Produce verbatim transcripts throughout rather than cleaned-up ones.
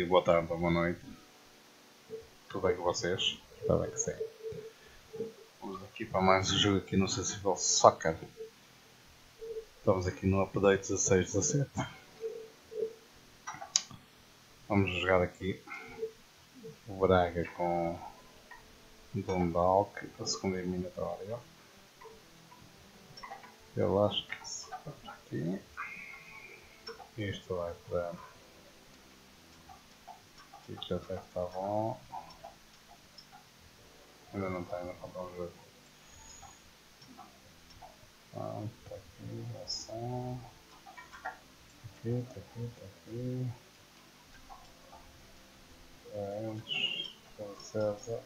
boa tarde ou boa noite. Tudo bem com vocês? Está bem que sim. Vamos aqui para mais um jogo aqui no Sensible Soccer. Estamos aqui no update dezasseis dezassete. Vamos jogar aqui o Braga com Dundalk, a segunda eliminatória. Eu acho que se vai para aqui. Isto vai para... Aqui já deve estar bom. Ainda não está, ainda falta um jogo. Ah, está aqui, ação. Aqui, está aqui, está aqui. Antes, César.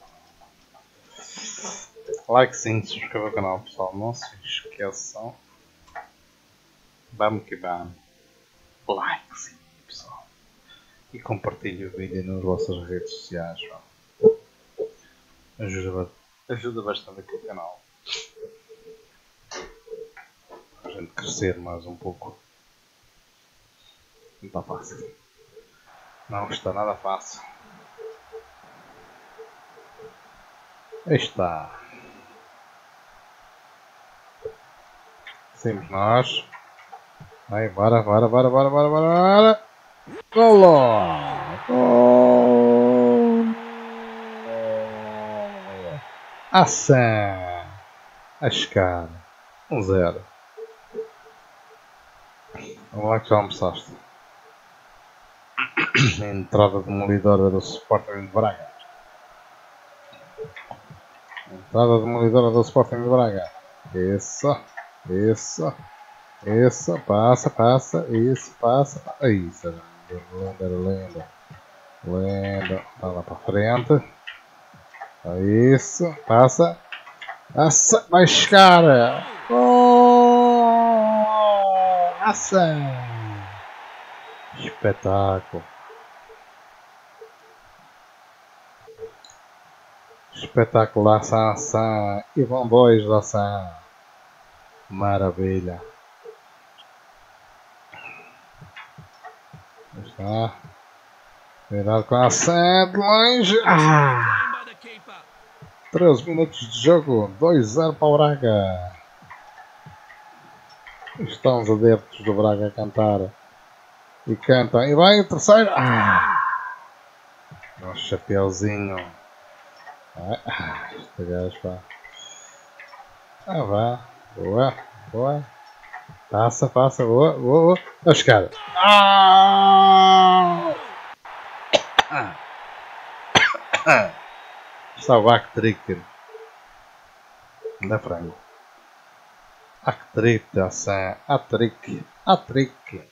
Like sim, subscreva o canal, pessoal. Não se esqueçam. Vamos que vamos. Like sim, pessoal. E compartilhe o vídeo nas vossas redes sociais. Ajuda, ajuda bastante aqui o canal. A gente crescer mais um pouco. Não está fácil. Não está nada fácil. Aí está. Sempre nós. Vai, bora, bora, bora, bora, bora, bora. Golo! Gol! Ação! A escada. Um zero. Vamos lá que já almoçaste. Entrada demolidora do Sporting de Braga. Entrada demolidora do Sporting de Braga. Isso, isso, isso, passa, passa, isso, passa. Isso, lenda, lenda, lenda. Tá lá para frente. Isso, passa, passa, vai chegar. Oh, ação! Espetáculo. Espetacular ação, ação. E vão dois da ação. Maravilha. Está. Cuidado com a ação de longe. Ah! treze minutos de jogo. dois a zero para o Braga. Estão os adeptos do Braga a cantar. E cantam. E vai o terceiro. Ah! Um chapeuzinho. Ah, este gajo pá. Ah, vá. Boa, boa. Passa, passa, boa, boa, boa. A escada. Ah! Está o Actrick. Anda frango. Actrick, ação. Atrick. Atrick.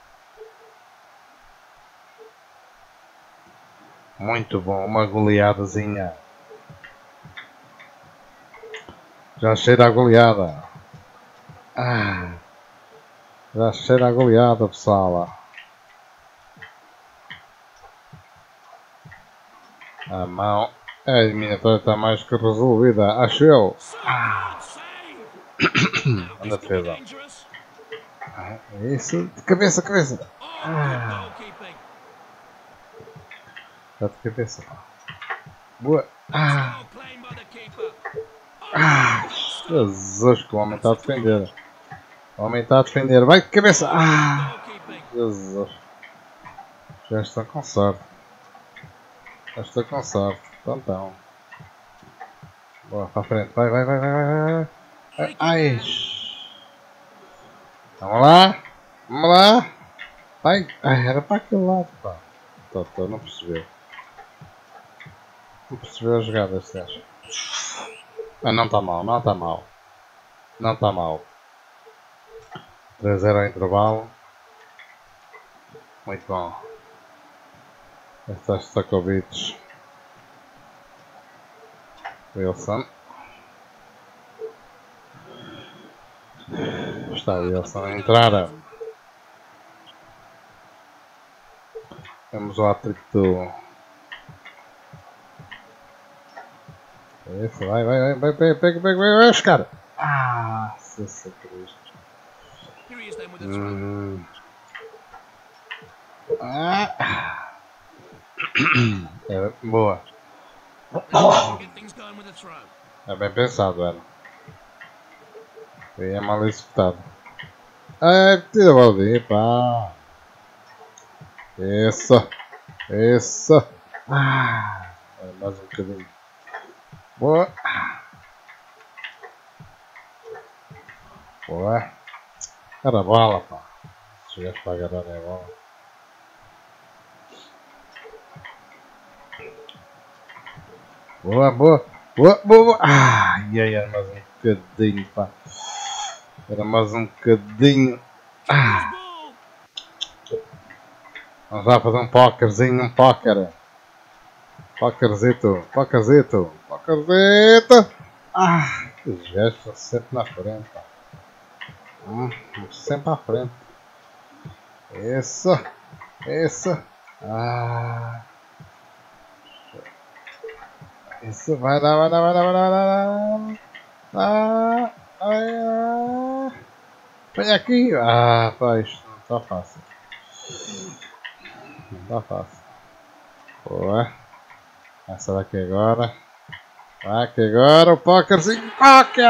Muito bom, uma goleadazinha. Já cheira a goleada. Ah, já cheira a goleada, pessoal. A mão. A eliminatória está mais que resolvida, acho eu. Ah. Anda defesa. Ah, isso. De cabeça, cabeça. Ah. Está de cabeça. Boa. Ah. Ah. Jesus, que o homem está a defender. O homem está a defender. Vai de cabeça. Ah. Jesus. Já está com sorte. Já está com sorte. Então, então. Boa, para a frente. Vai, vai, vai, vai, vai. vai. Ai. Vamos lá. Vamos lá. Vai. Ai, era para aquele lado, pá. Tô, tô, não percebeu. Não percebeu a jogada este gajo. Ah, não está mal, não está mal. Não está mal. três a zero ao intervalo. Muito bom. Está Stakovic. Wilson. Está Wilson a entrar. Temos o hat-trick do... Isso, vai, vai, vai, vai, pega, pega, pega, vai, vai, cara. Ah, Jesus Cristo. Hum. Ah. É, boa. É bem pensado, era. E é mal executado. É, tira a bolinha, pá. Isso. Isso. Ah, é, mais um bocadinho. Boa. Boa. Era a bola, pá. Se chegaste para agarrar é a bola. Boa, boa. Boa, boa, boa. Ah, e aí, era mais um bocadinho, pá. Era mais um bocadinho. Ah. Vamos lá fazer um pokerzinho, um póquer. Póquerzito, póquerzito, póquerzito. Ah, os gajos estão sempre na frente, pá. Hum, sempre à frente. Isso, isso. Ah. Isso, vai lá, vai lá, vai lá, vai lá, vai lá. Ah, ah, vem aqui. Ah, pá, isto não está fácil. Não está fácil. Boa. Essa daqui agora. Vai aqui agora o póquerzinho. Póquer!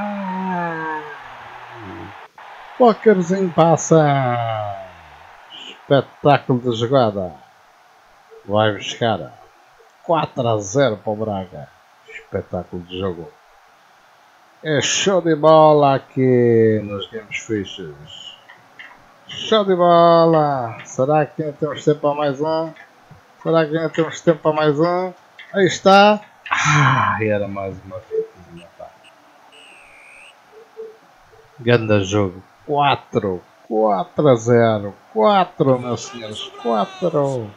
Póquerzinho passa. Espetáculo de jogada. Vai buscar quatro a zero para o Braga. Espetáculo de jogo. É show de bola aqui nos Games Fishes. Show de bola! Será que ainda temos tempo para mais um? Será que ainda temos tempo para mais um? Aí está! Ah, era mais uma vitória, pá. Ganda jogo. quatro. quatro a zero. quatro, meus senhores. quatro.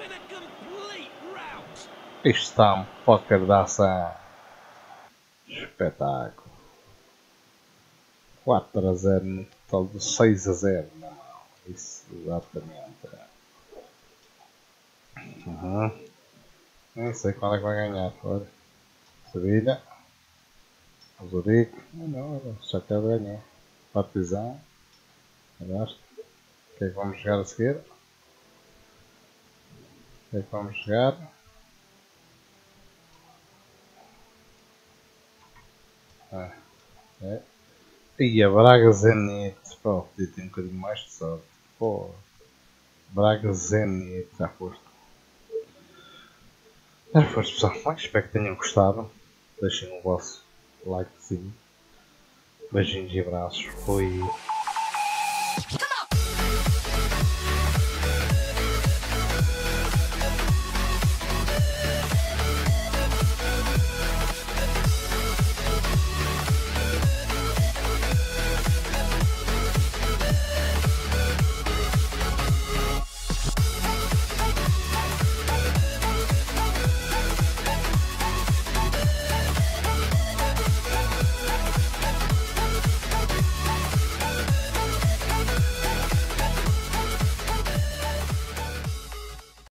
Isto está um póquer de ação. Espetáculo. quatro a zero no total de seis a zero. Não, isso exatamente. Uhum. Nem sei qual é que vai ganhar. Olha. Sevilha. Zurique. Não, não, já quero ganhar. Partizan. O que é que vamos jogar a seguir? O que é que vamos jogar? Ah, é. E a Braga Zenit. Pô, podia ter um bocadinho mais de sorte. Pô. Braga Zenit. Já foste. Já foste, pessoal. Espero que tenham gostado. Deixem o vosso likezinho. Beijinhos e abraços. Fui.